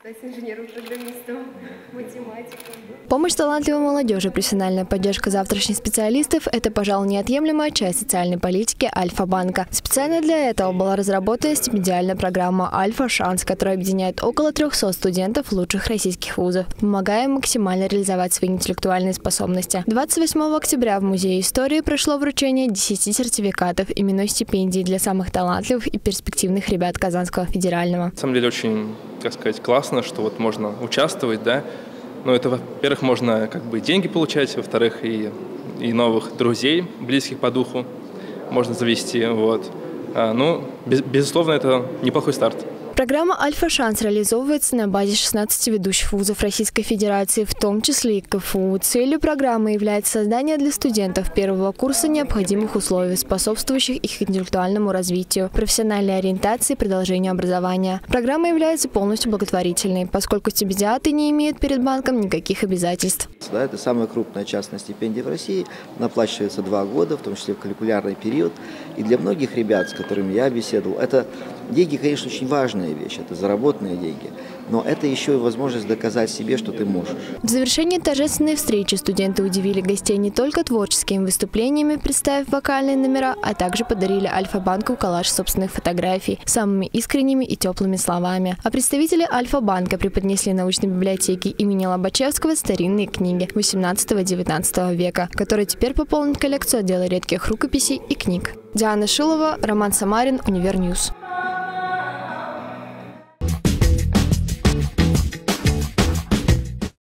Стать инженером, программистом, математиком. Помощь талантливой молодежи, профессиональная поддержка завтрашних специалистов – это, пожалуй, неотъемлемая часть социальной политики Альфа-банка. Специально для этого была разработана стипендиальная программа «Альфа-шанс», которая объединяет около 300 студентов лучших российских вузов, помогая им максимально реализовать свои интеллектуальные способности. 28 октября в Музее истории прошло вручение 10 сертификатов именной стипендии для самых талантливых и перспективных ребят Казанского федерального. На самом деле очень, так сказать, классно, что вот можно участвовать, да. Но это, во-первых, можно как бы деньги получать, во-вторых, и новых друзей, близких по духу можно завести, вот. Безусловно, это неплохой старт. Программа «Альфа-шанс» реализовывается на базе 16 ведущих вузов Российской Федерации, в том числе и КФУ. Целью программы является создание для студентов первого курса необходимых условий, способствующих их интеллектуальному развитию, профессиональной ориентации и продолжению образования. Программа является полностью благотворительной, поскольку стипендиаты не имеют перед банком никаких обязательств. Да, это самая крупная частная стипендия в России, она оплачивается 2 года, в том числе в калькулярный период. И для многих ребят, с которыми я беседовал, это деньги, конечно, очень важная вещь, это заработанные деньги, но это еще и возможность доказать себе, что ты можешь. В завершении торжественной встречи студенты удивили гостей не только творческими выступлениями, представив вокальные номера, а также подарили Альфа-банку коллаж собственных фотографий самыми искренними и теплыми словами. А представители Альфа-банка преподнесли научной библиотеке имени Лобачевского старинные книги 18-19 века, которые теперь пополнят коллекцию отдела редких рукописей и книг. Диана Шилова, Роман Самарин, Универньюз.